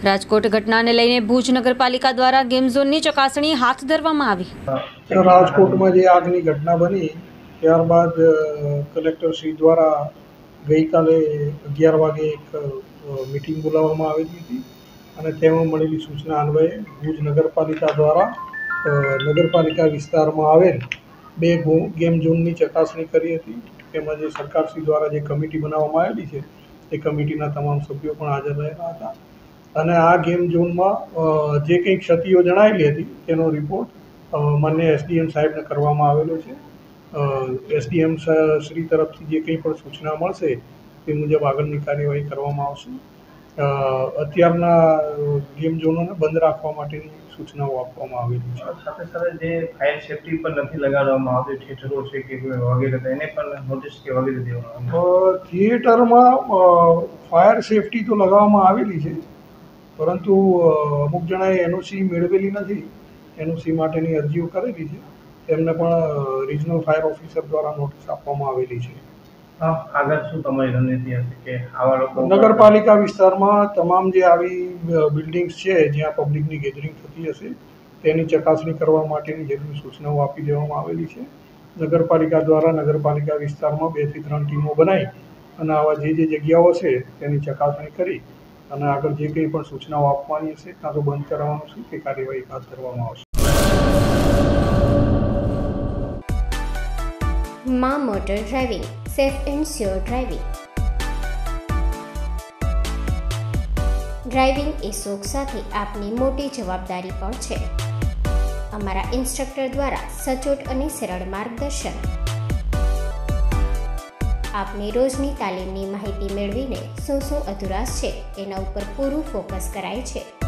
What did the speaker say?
રાજકોટ ઘટનાને લઈને ભુજ નગરપાલિકા દ્વારા ગેમ ઝોનની ચકાસણી હાથ ધરવામાં આવી. રાજકોટમાં જે આગની ઘટના બની ત્યારબાદ કલેક્ટરશ્રી દ્વારા ગઈકાલે 11 વાગે એક મિટિંગ બોલાવવામાં આવેલી હતી અને તેમાં મળેલી સૂચના અન્વયે ભુજ નગરપાલિકા દ્વારા નગરપાલિકા વિસ્તારમાં આવેલ 2 ગેમ ઝોનની ચકાસણી કરી હતી. તેમાં જે સરકારશ્રી દ્વારા જે કમિટી બનાવવામાં આવેલી છે તે કમિટીના તમામ સભ્યો પણ હાજર રહેલા હતા અને આ ગેમ ઝોનમાં જે કંઈ ક્ષતિઓ જણાવેલી હતી તેનો રિપોર્ટ માન્ય એસડીએમ સાહેબને કરવામાં આવેલો છે. એસડીએમ શ્રી તરફથી જે કંઈ પણ સૂચના મળશે તે મુજબ આગળની કાર્યવાહી કરવામાં આવશે. અત્યારના ગેમ ઝોનોને બંધ રાખવા માટેની સૂચનાઓ આપવામાં આવેલી છે. સાથે સાથે જે ફાયર સેફટી પર નથી લગાડવામાં આવતી થિયેટરો છે કે વગેરે એને પણ નોટિસ કે વગેરે દેવામાં થિયેટરમાં ફાયર સેફટી તો લગાવવામાં આવેલી છે, પરંતુ અમુક જણાએ એનઓસી મેળવેલી નથી. એનઓસી માટેની અરજીઓ કરેલી છે, તેમને પણ રિજનલ ફાયર ઓફિસર દ્વારા નોટિસ આપવામાં આવેલી છે. આગળ શું તમારી રણનીતિ હશે કે આવા લોકો નગરપાલિકા વિસ્તારમાં તમામ જે આવી બિલ્ડિંગ્સ છે જ્યાં પબ્લિકની ગેધરિંગ થતી હશે તેની ચકાસણી કરવા માટેની જરૂરી સૂચનાઓ આપી દેવામાં આવેલી છે. નગરપાલિકા દ્વારા નગરપાલિકા વિસ્તારમાં 2 થી 3 ટીમો બનાવી અને આવા જે જગ્યાઓ છે તેની ચકાસણી કરી અને આગળ જે કંઈ પણ સૂચનાઓ આપવાની હશે કાં તો બંધ કરાવવાનું છે તે કાર્યવાહી હાથ ધરવામાં આવશે. માં motor driving, safe and sure driving. Driving એ શોખ સાથે આપની મોટી જવાબદારી પણ છે. અમારા ઇન્સ્ટ્રક્ટર દ્વારા સચોટ અને સરળ માર્ગદર્શન. આપની રોજની તાલીમની માહિતી મેળવીને શું અધુરાશ છે એના ઉપર પૂરું ફોકસ કરાય છે.